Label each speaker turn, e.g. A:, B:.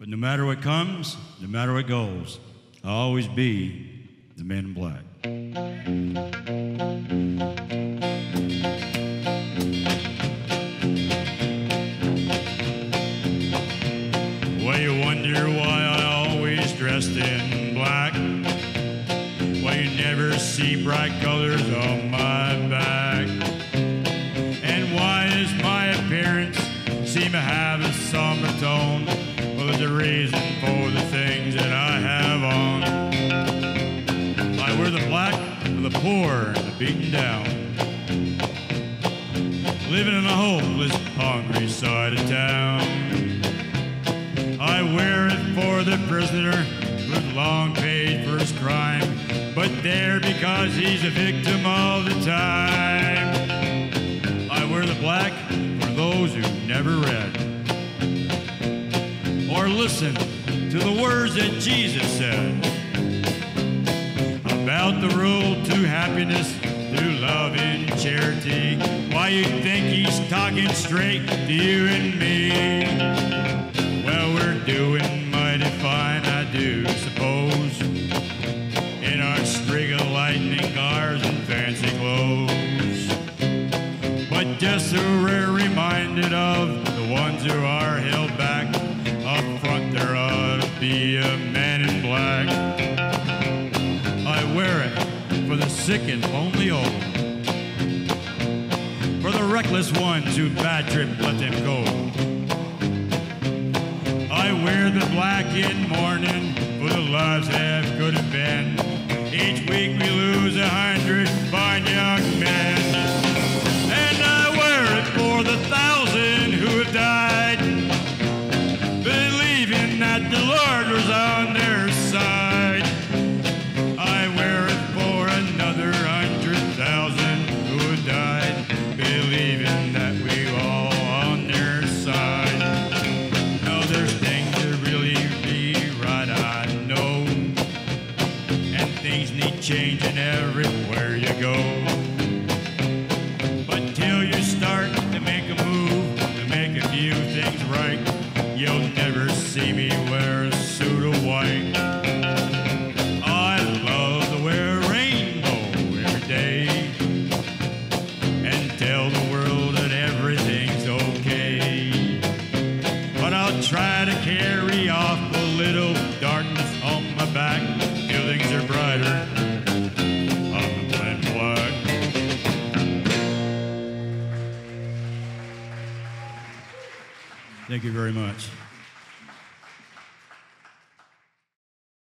A: But no matter what comes, no matter what goes, I'll always be the man in black. Well, you wonder why I always dressed in black. Well, you never see bright colors on my back. And why does my appearance seem to have a somber tone? Well, there's a reason for the things that I have on. I wear the black for the poor and the beaten down, living in a hopeless, hungry side of town. I wear it for the prisoner who's long paid for his crime, but there because he's a victim all the time. I wear the black for those who never read or listened to the words that Jesus said about the road to happiness through love and charity. Why, you think he's talking straight to you and me? Well, we're doing mighty fine, I do suppose, in our string of lightning cars and fancy clothes. But just so we're reminded of the ones who are held back, up front there ought to be a man in black. I wear it for the sick and lonely old, for the reckless ones who bad trip let them go. I wear the black in mourning for the lives that could have been. Each week we lose 100 fine young men. And I wear it for the 1,000 who have died, believing that the Lord was on their side. I wear it for another 100,000 who have died, believing that we were all on their side. No, there's things that really be right, I know, and things need changing everywhere you go. But till you start to make a move, to make a few things right, you'll never see me wear a suit of white. I love to wear a rainbow every day and tell the world that everything's okay. But I'll try to carry off a little darkness on my back till things are brighter. I'm the man in black. Thank you very much.